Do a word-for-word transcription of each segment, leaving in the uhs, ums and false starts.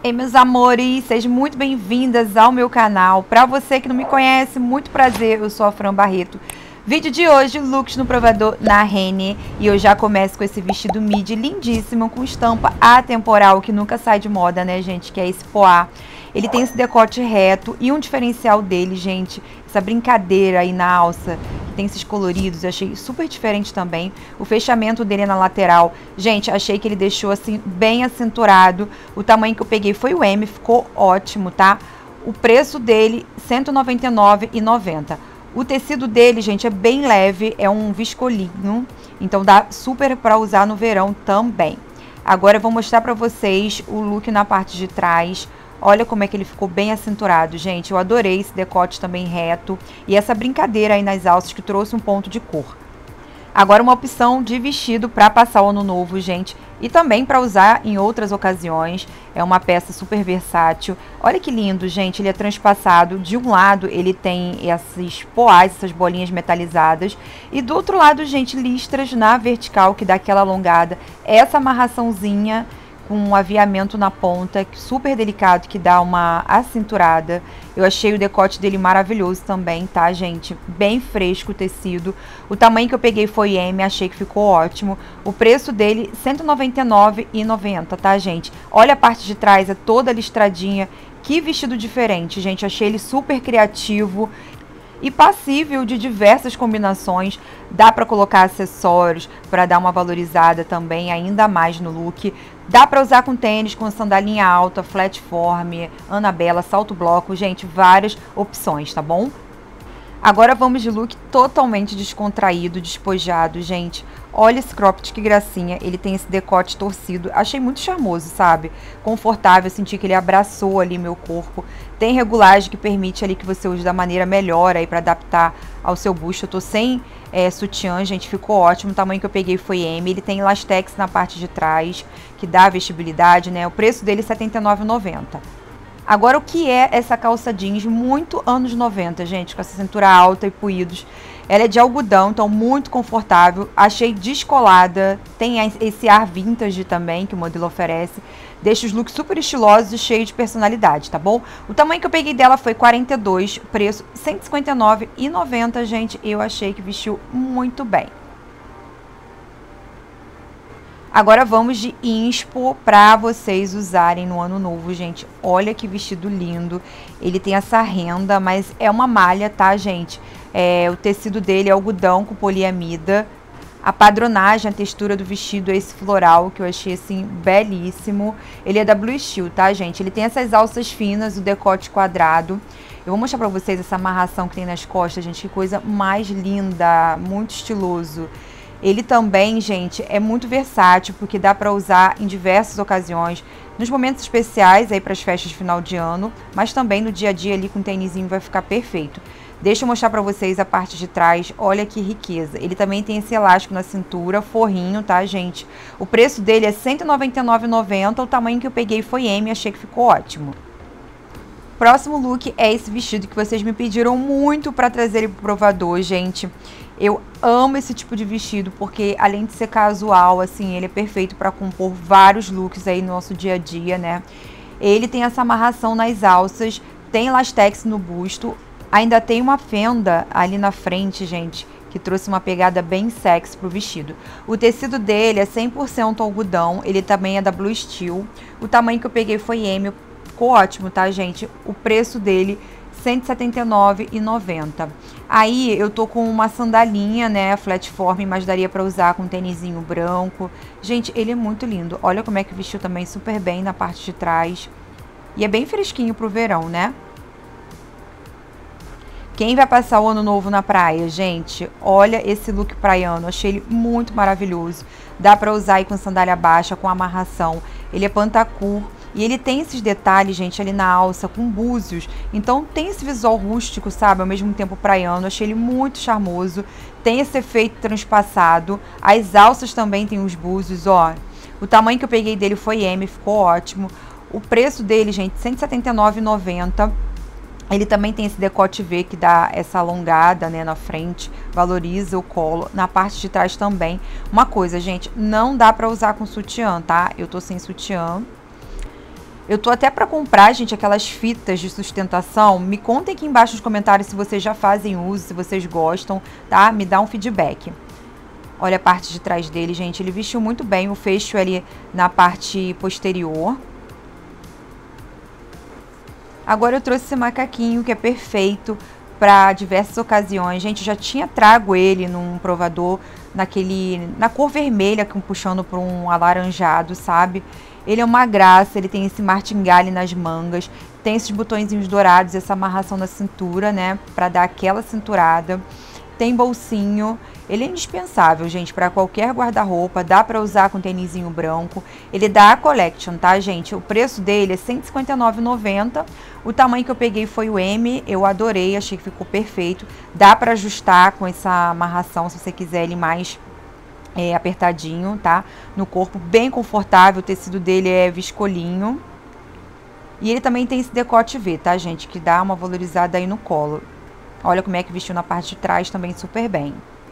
Ei, meus amores, sejam muito bem-vindas ao meu canal. Para você que não me conhece, muito prazer, eu sou a Fran Barreto. Vídeo de hoje, looks no provador na Renner. E eu já começo com esse vestido midi lindíssimo, com estampa atemporal, que nunca sai de moda, né, gente? Que é esse poá. Ele tem esse decote reto e um diferencial dele, gente, essa brincadeira aí na alça, que tem esses coloridos, eu achei super diferente também. O fechamento dele na lateral, gente, achei que ele deixou assim bem acinturado. O tamanho que eu peguei foi o M, ficou ótimo, tá? O preço dele, cento e noventa e nove reais e noventa centavos. O tecido dele, gente, é bem leve, é um viscolinho, então dá super para usar no verão também. Agora eu vou mostrar para vocês o look na parte de trás. Olha como é que ele ficou bem acinturado, gente. Eu adorei esse decote também reto e essa brincadeira aí nas alças que trouxe um ponto de cor. Agora uma opção de vestido para passar o ano novo, gente, e também para usar em outras ocasiões. É uma peça super versátil. Olha que lindo, gente. Ele é transpassado. De um lado ele tem esses poás, essas bolinhas metalizadas, e do outro lado, gente, listras na vertical que dá aquela alongada. Essa amarraçãozinha com um aviamento na ponta, super delicado, que dá uma acinturada. Eu achei o decote dele maravilhoso também, tá, gente? Bem fresco o tecido. O tamanho que eu peguei foi M, achei que ficou ótimo. O preço dele, cento e noventa e nove reais e noventa centavos, tá, gente? Olha a parte de trás, é toda listradinha. Que vestido diferente, gente. Achei ele super criativo e passível de diversas combinações. Dá para colocar acessórios para dar uma valorizada também ainda mais no look. Dá para usar com tênis, com sandalinha alta, flatform, Anabela, salto bloco, gente, várias opções, tá bom? Agora vamos de look totalmente descontraído, despojado, gente. Olha esse cropped, que gracinha. Ele tem esse decote torcido. Achei muito charmoso, sabe? Confortável, senti que ele abraçou ali meu corpo. Tem regulagem que permite ali que você use da maneira melhor aí para adaptar ao seu busto. Eu tô sem é, sutiã, gente, ficou ótimo. O tamanho que eu peguei foi M. Ele tem lastex na parte de trás, que dá vestibilidade, né? O preço dele é setenta e nove reais e noventa centavos. Agora, o que é essa calça jeans muito anos noventa, gente, com essa cintura alta e puídos? Ela é de algodão, então muito confortável. Achei descolada, tem esse ar vintage também que o modelo oferece. Deixa os looks super estilosos e cheios de personalidade, tá bom? O tamanho que eu peguei dela foi quarenta e dois, preço cento e cinquenta e nove reais e noventa centavos, gente. Eu achei que vestiu muito bem. Agora vamos de inspo para vocês usarem no ano novo, gente. Olha que vestido lindo. Ele tem essa renda, mas é uma malha, tá, gente? É, o tecido dele é algodão com poliamida. A padronagem, a textura do vestido é esse floral, que eu achei, assim, belíssimo. Ele é da Blue Steel, tá, gente? Ele tem essas alças finas, o decote quadrado. Eu vou mostrar pra vocês essa amarração que tem nas costas, gente. Que coisa mais linda, muito estiloso. Ele também, gente, é muito versátil, porque dá para usar em diversas ocasiões, nos momentos especiais aí para as festas de final de ano, mas também no dia a dia ali com tênisinho vai ficar perfeito. Deixa eu mostrar para vocês a parte de trás, olha que riqueza. Ele também tem esse elástico na cintura, forrinho, tá, gente? O preço dele é cento e noventa e nove reais e noventa centavos, o tamanho que eu peguei foi M, achei que ficou ótimo. Próximo look é esse vestido que vocês me pediram muito para trazer ele pro provador, gente. Eu amo esse tipo de vestido porque, além de ser casual, assim, ele é perfeito para compor vários looks aí no nosso dia a dia, né? Ele tem essa amarração nas alças, tem lastex no busto, ainda tem uma fenda ali na frente, gente, que trouxe uma pegada bem sexy pro vestido. O tecido dele é cem por cento algodão, ele também é da Blue Steel. O tamanho que eu peguei foi M, ficou ótimo, tá, gente? O preço dele, cento e setenta e nove reais e noventa centavos. Aí eu tô com uma sandalinha, né, flatform, mas daria pra usar com um tênisinho branco. Gente, ele é muito lindo. Olha como é que vestiu também super bem na parte de trás. E é bem fresquinho pro verão, né? Quem vai passar o ano novo na praia, gente? Olha esse look praiano, achei ele muito maravilhoso. Dá pra usar aí com sandália baixa, com amarração. Ele é pantacur. E ele tem esses detalhes, gente, ali na alça, com búzios. Então tem esse visual rústico, sabe? Ao mesmo tempo praiano. Achei ele muito charmoso. Tem esse efeito transpassado. As alças também tem os búzios, ó. O tamanho que eu peguei dele foi M, ficou ótimo. O preço dele, gente, cento e setenta e nove reais e noventa centavos. Ele também tem esse decote V que dá essa alongada, né, na frente, valoriza o colo, na parte de trás também. Uma coisa, gente, não dá pra usar com sutiã, tá? Eu tô sem sutiã. Eu tô até para comprar, gente, aquelas fitas de sustentação. Me contem aqui embaixo nos comentários se vocês já fazem uso, se vocês gostam, tá? Me dá um feedback. Olha a parte de trás dele, gente. Ele vestiu muito bem o fecho ali na parte posterior. Agora eu trouxe esse macaquinho que é perfeito para diversas ocasiões. Gente, já tinha trago ele num provador naquele na cor vermelha, puxando para um alaranjado, sabe? Ele é uma graça, ele tem esse martingale nas mangas, tem esses botõezinhos dourados, essa amarração na cintura, né, para dar aquela cinturada. Tem bolsinho, ele é indispensável, gente, para qualquer guarda-roupa, dá para usar com tênisinho branco. Ele é da A Collection, tá, gente? O preço dele é cento e cinquenta e nove reais e noventa centavos. O tamanho que eu peguei foi o M, eu adorei, achei que ficou perfeito. Dá para ajustar com essa amarração, se você quiser ele mais é, apertadinho, tá? No corpo, bem confortável, o tecido dele é viscolinho. E ele também tem esse decote V, tá, gente? Que dá uma valorizada aí no colo. Olha como é que vestiu na parte de trás também super bem.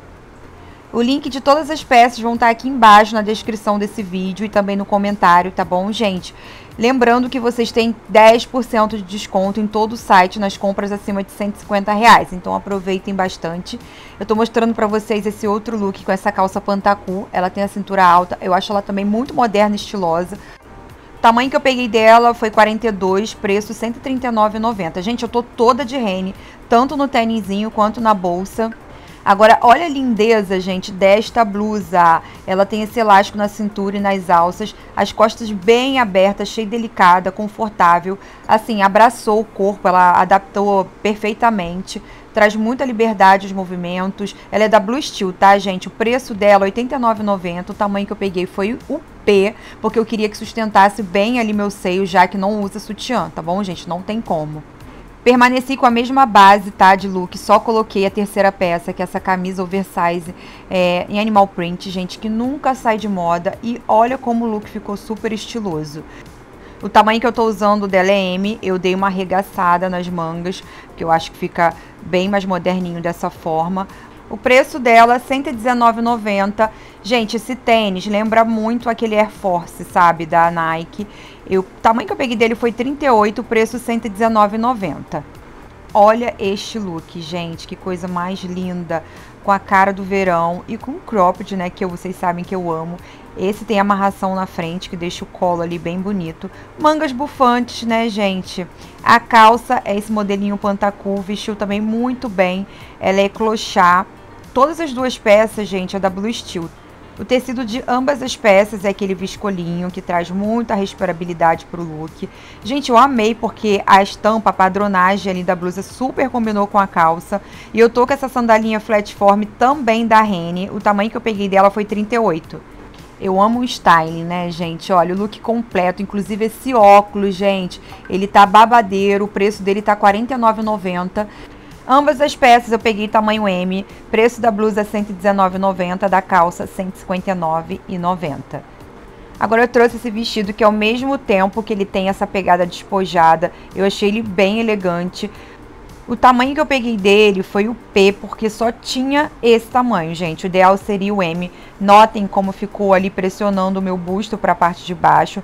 O link de todas as peças vão estar aqui embaixo na descrição desse vídeo e também no comentário, tá bom, gente? Lembrando que vocês têm dez por cento de desconto em todo o site nas compras acima de cento e cinquenta reais. Então aproveitem bastante. Eu tô mostrando pra vocês esse outro look com essa calça pantacu. Ela tem a cintura alta. Eu acho ela também muito moderna e estilosa. O tamanho que eu peguei dela foi quarenta e dois, preço cento e trinta e nove reais e noventa centavos. Gente, eu tô toda de rene, tanto no tênisinho quanto na bolsa. Agora, olha a lindeza, gente, desta blusa. Ela tem esse elástico na cintura e nas alças, as costas bem abertas, cheia e delicada, confortável. Assim, abraçou o corpo, ela adaptou perfeitamente. Traz muita liberdade aos movimentos. Ela é da Blue Steel, tá, gente? O preço dela é oitenta e nove reais e noventa centavos. O tamanho que eu peguei foi o P, porque eu queria que sustentasse bem ali meu seio, já que não usa sutiã, tá bom, gente? Não tem como. Permaneci com a mesma base, tá, de look, só coloquei a terceira peça, que é essa camisa oversize é, em animal print, gente, que nunca sai de moda. E olha como o look ficou super estiloso. O tamanho que eu tô usando dela é M, eu dei uma arregaçada nas mangas, que eu acho que fica bem mais moderninho dessa forma. O preço dela é cento e dezenove reais e noventa centavos. Gente, esse tênis lembra muito aquele Air Force, sabe, da Nike. Eu, o tamanho que eu peguei dele foi trinta e oito, o preço cento e dezenove reais e noventa centavos. Olha este look, gente, que coisa mais linda, com a cara do verão e com cropped, né, que eu, vocês sabem que eu amo. Esse tem amarração na frente, que deixa o colo ali bem bonito. Mangas bufantes, né, gente? A calça é esse modelinho pantacu, vestiu também muito bem. Ela é clochá. Todas as duas peças, gente, é da Blue Steel. O tecido de ambas as peças é aquele viscolinho, que traz muita respirabilidade pro look. Gente, eu amei porque a estampa, a padronagem ali da blusa super combinou com a calça. E eu tô com essa sandalinha flatform também da Renner. O tamanho que eu peguei dela foi trinta e oito. Eu amo o styling, né, gente? Olha, o look completo, inclusive esse óculos, gente, ele tá babadeiro, o preço dele tá quarenta e nove reais e noventa centavos. Ambas as peças eu peguei tamanho M, preço da blusa cento e dezenove reais e noventa centavos, da calça cento e cinquenta e nove reais e noventa centavos. Agora eu trouxe esse vestido que ao mesmo tempo que ele tem essa pegada despojada, eu achei ele bem elegante. O tamanho que eu peguei dele foi o P, porque só tinha esse tamanho, gente. O ideal seria o M. Notem como ficou ali pressionando o meu busto para a parte de baixo,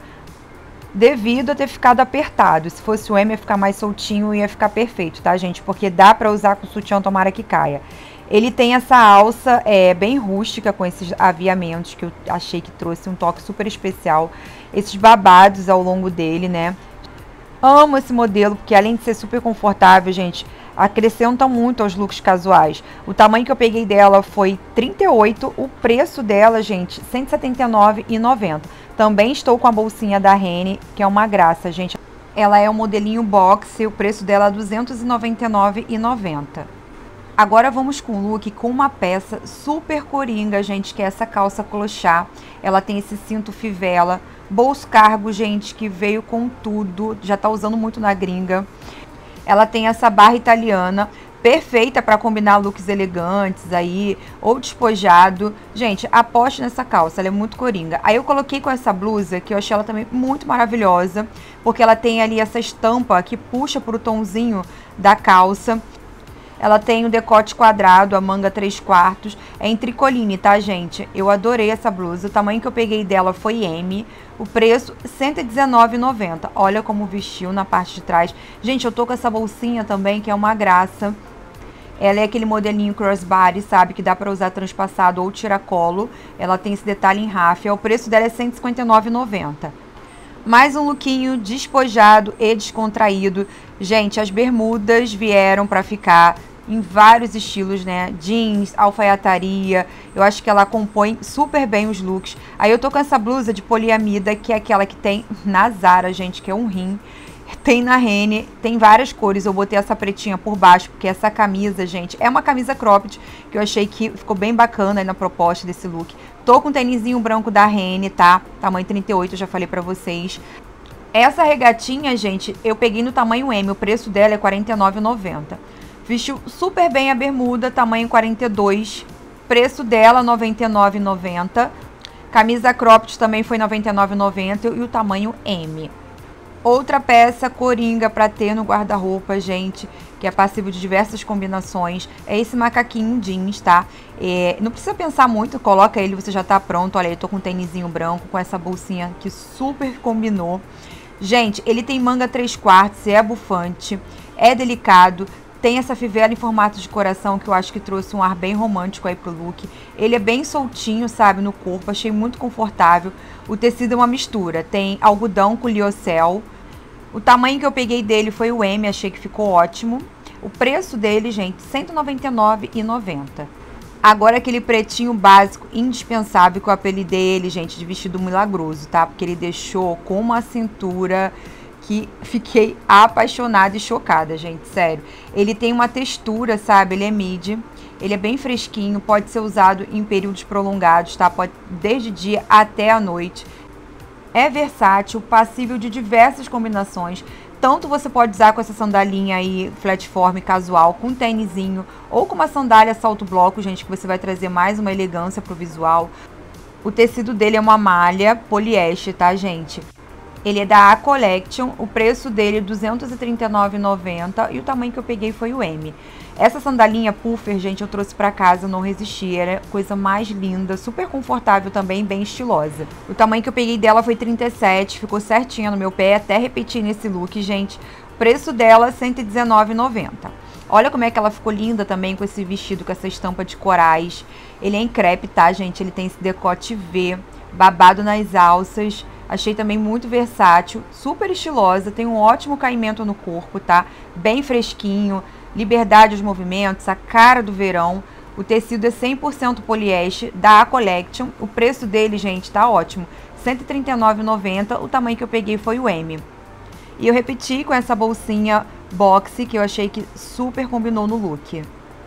devido a ter ficado apertado. Se fosse o M, ia ficar mais soltinho e ia ficar perfeito, tá, gente? Porque dá pra usar com sutiã, tomara que caia. Ele tem essa alça é, bem rústica, com esses aviamentos, que eu achei que trouxe um toque super especial. Esses babados ao longo dele, né? Amo esse modelo, porque além de ser super confortável, gente, acrescenta muito aos looks casuais. O tamanho que eu peguei dela foi trinta e oito, o preço dela, gente, cento e setenta e nove reais e noventa centavos. Também estou com a bolsinha da Renner, que é uma graça, gente. Ela é um modelinho boxe, o preço dela é duzentos e noventa e nove reais e noventa centavos. Agora vamos com o look com uma peça super coringa, gente, que é essa calça clochá. Ela tem esse cinto fivela, bolso cargo, gente, que veio com tudo, já tá usando muito na gringa. Ela tem essa barra italiana, perfeita para combinar looks elegantes aí, ou despojado. Gente, aposte nessa calça, ela é muito coringa. Aí eu coloquei com essa blusa, que eu achei ela também muito maravilhosa, porque ela tem ali essa estampa que puxa pro tonzinho da calça. Ela tem o decote quadrado, a manga três quartos, é em tricoline, tá, gente? Eu adorei essa blusa, o tamanho que eu peguei dela foi M, o preço cento e dezenove reais e noventa centavos. Olha como vestiu na parte de trás. Gente, eu tô com essa bolsinha também, que é uma graça. Ela é aquele modelinho crossbody, sabe? Que dá pra usar transpassado ou tiracolo. Ela tem esse detalhe em ráfia. O preço dela é cento e cinquenta e nove reais e noventa centavos. Mais um lookinho despojado e descontraído. Gente, as bermudas vieram pra ficar em vários estilos, né? Jeans, alfaiataria. Eu acho que ela compõe super bem os looks. Aí eu tô com essa blusa de poliamida, que é aquela que tem na Zara, gente, que é um rim. Tem na Renner, tem várias cores. Eu botei essa pretinha por baixo, porque essa camisa, gente, é uma camisa cropped, que eu achei que ficou bem bacana aí na proposta desse look. Tô com um tênisinho branco da Renner, tá? Tamanho trinta e oito, eu já falei pra vocês. Essa regatinha, gente, eu peguei no tamanho M, o preço dela é quarenta e nove reais e noventa centavos. Vestiu super bem a bermuda, tamanho quarenta e dois, preço dela noventa e nove reais e noventa centavos. Camisa cropped também foi noventa e nove reais e noventa centavos e o tamanho M. Outra peça coringa para ter no guarda-roupa, gente, que é passível de diversas combinações, é esse macaquinho jeans, tá? É, não precisa pensar muito, coloca ele, você já tá pronto. Olha, eu tô com um tênisinho branco, com essa bolsinha que super combinou. Gente, ele tem manga três quartos, é bufante, é delicado, tem essa fivela em formato de coração que eu acho que trouxe um ar bem romântico aí pro look. Ele é bem soltinho, sabe, no corpo, achei muito confortável. O tecido é uma mistura, tem algodão com liocel. O tamanho que eu peguei dele foi o M, achei que ficou ótimo. O preço dele, gente, cento e noventa e nove reais e noventa centavos. Agora aquele pretinho básico, indispensável, que eu apelidei ele, gente, de vestido milagroso, tá? Porque ele deixou com uma cintura que fiquei apaixonada e chocada, gente, sério. Ele tem uma textura, sabe? Ele é midi, ele é bem fresquinho, pode ser usado em períodos prolongados, tá? Pode desde dia até a noite. É versátil, passível de diversas combinações. Tanto você pode usar com essa sandalinha aí, flatform casual, com um tênisinho, ou com uma sandália salto bloco, gente, que você vai trazer mais uma elegância pro visual. O tecido dele é uma malha poliéster, tá, gente? Ele é da A Collection, o preço dele é duzentos e trinta e nove reais e noventa centavos e o tamanho que eu peguei foi o M. Essa sandalinha puffer, gente, eu trouxe pra casa, eu não resisti, era coisa mais linda, super confortável também, bem estilosa. O tamanho que eu peguei dela foi trinta e sete, ficou certinha no meu pé, até repetir nesse look, gente. O preço dela, cento e dezenove reais e noventa centavos. Olha como é que ela ficou linda também com esse vestido, com essa estampa de corais. Ele é em crepe, tá, gente? Ele tem esse decote V, babado nas alças. Achei também muito versátil, super estilosa, tem um ótimo caimento no corpo, tá? Bem fresquinho, liberdade aos movimentos, a cara do verão. O tecido é cem por cento poliéster, da A Collection. O preço dele, gente, tá ótimo, cento e trinta e nove reais e noventa centavos. O tamanho que eu peguei foi o M. E eu repeti com essa bolsinha boxe, que eu achei que super combinou no look.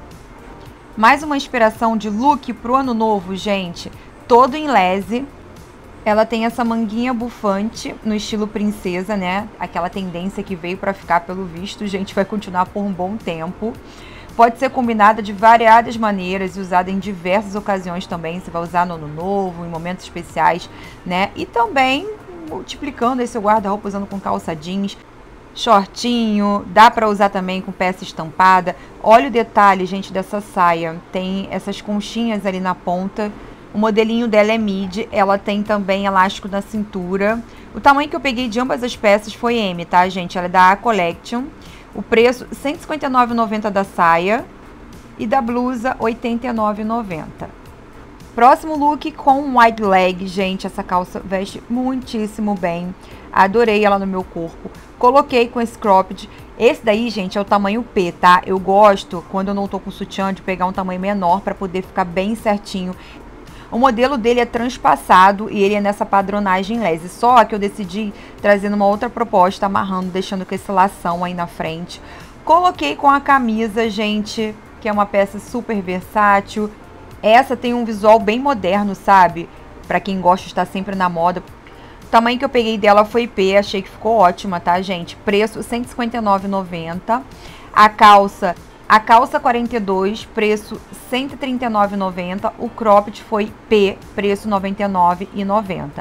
Mais uma inspiração de look pro ano novo, gente, todo em lese. Ela tem essa manguinha bufante no estilo princesa, né? Aquela tendência que veio pra ficar pelo visto, gente, vai continuar por um bom tempo. Pode ser combinada de variadas maneiras e usada em diversas ocasiões também. Você vai usar no ano novo, em momentos especiais, né? E também multiplicando esse seu guarda-roupa usando com calça jeans, shortinho, dá pra usar também com peça estampada. Olha o detalhe, gente, dessa saia. Tem essas conchinhas ali na ponta. O modelinho dela é midi, ela tem também elástico na cintura. O tamanho que eu peguei de ambas as peças foi M, tá, gente? Ela é da A Collection. O preço, cento e cinquenta e nove reais e noventa centavos da saia. E da blusa, oitenta e nove reais e noventa centavos. Próximo look com wide leg, gente. Essa calça veste muitíssimo bem. Adorei ela no meu corpo. Coloquei com esse cropped. Esse daí, gente, é o tamanho P, tá? Eu gosto, quando eu não tô com sutiã, de pegar um tamanho menor pra poder ficar bem certinho. O modelo dele é transpassado e ele é nessa padronagem lese. Só que eu decidi trazer uma outra proposta, amarrando, deixando com esse lação aí na frente. Coloquei com a camisa, gente, que é uma peça super versátil. Essa tem um visual bem moderno, sabe? Pra quem gosta de estar sempre na moda. O tamanho que eu peguei dela foi P, achei que ficou ótima, tá, gente? Preço cento e cinquenta e nove reais e noventa centavos. A calça... A calça quarenta e dois, preço cento e trinta e nove reais e noventa centavos. O cropped foi P, preço noventa e nove reais e noventa centavos.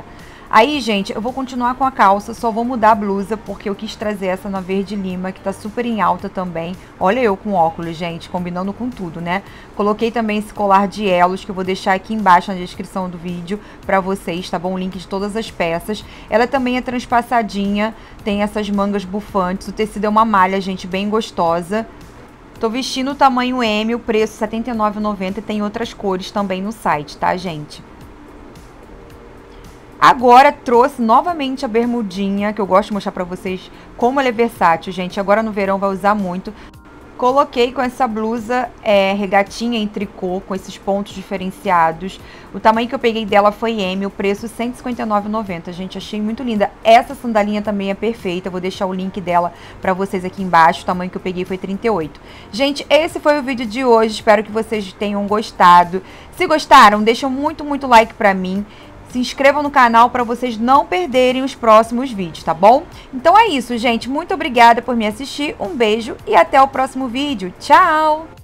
Aí, gente, eu vou continuar com a calça, só vou mudar a blusa, porque eu quis trazer essa na verde lima, que tá super em alta também. Olha eu com óculos, gente, combinando com tudo, né? Coloquei também esse colar de elos, que eu vou deixar aqui embaixo na descrição do vídeo pra vocês, tá bom? O link de todas as peças. Ela também é transpassadinha, tem essas mangas bufantes, o tecido é uma malha, gente, bem gostosa. Tô vestindo o tamanho M, o preço setenta e nove reais e noventa centavos, e tem outras cores também no site, tá, gente? Agora trouxe novamente a bermudinha, que eu gosto de mostrar pra vocês como ela é versátil, gente. Agora no verão vai usar muito. Coloquei com essa blusa é, regatinha em tricô, com esses pontos diferenciados. O tamanho que eu peguei dela foi M, o preço cento e cinquenta e nove reais e noventa centavos. Gente, achei muito linda. Essa sandalinha também é perfeita, vou deixar o link dela pra vocês aqui embaixo. O tamanho que eu peguei foi trinta e oito. Gente, esse foi o vídeo de hoje, espero que vocês tenham gostado. Se gostaram, deixem muito, muito like pra mim. Se inscrevam no canal para vocês não perderem os próximos vídeos, tá bom? Então é isso, gente. Muito obrigada por me assistir. Um beijo e até o próximo vídeo. Tchau!